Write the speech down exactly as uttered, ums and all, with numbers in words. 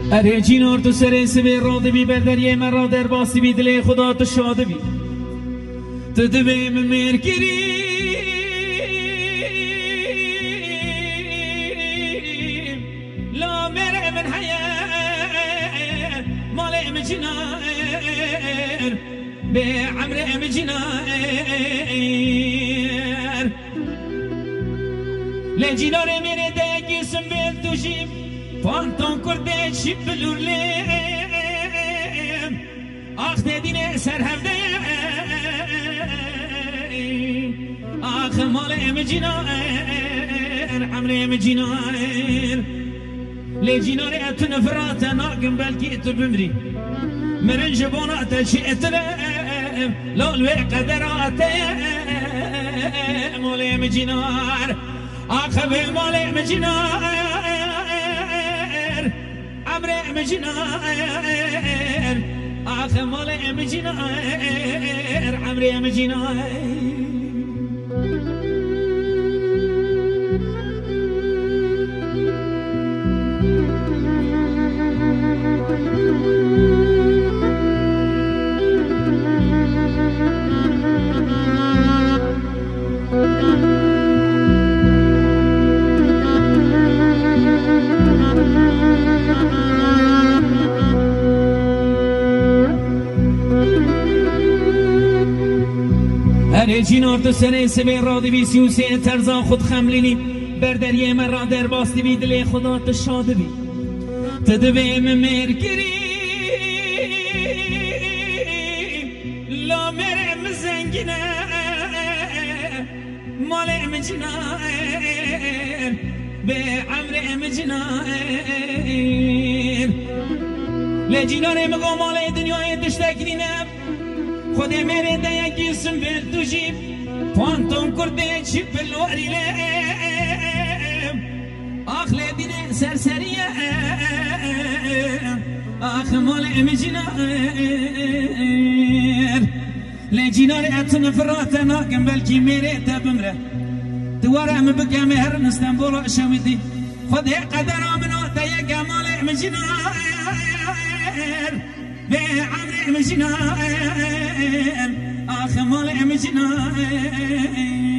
اره جینار تو سر سبی راده بی بردریه من را در باسی بی دل خدا تو شاده بی تو دوی من میر گیری لا میر من حیان مال ام جنار به عمر ام جنار لجنار میره دگی سنبل توشیم فانتون کرده شیب بلورلیم آخ دیدین سر هفته آخ مال ام جنار عمر ام جنار لجنار اتن فرات ناقم بلکی اتو بمری مرن جبونات شئتلم لولوی قدرات مال ام جنار آخ به مال ام جنار عمر ام جنار آخ مال ام جنار عمر ام جنار جینار تو سر سبی رادی بی سیوسی ترزا خود خملینی بردریه من را در باستی بی دل خدا تو شاده بی تدوی من مرگری لا مرم زنگینه مال ام جنار به عمر ام جنار لجینار مگو مال دنیای دشتکرینم خود میره دیگه سنبل تو جیب فانتون کرده چی بلوری لیم آخ لیدین سرسریه آخ مال ام جنار لجینار اتن فرات ناکم بلکی میره تبمره دواره ام بگم هر نستنبول و شویدی خود قدر آمنو دیگه مال ام جنار به عمر ام جنار آخ مال ام جنار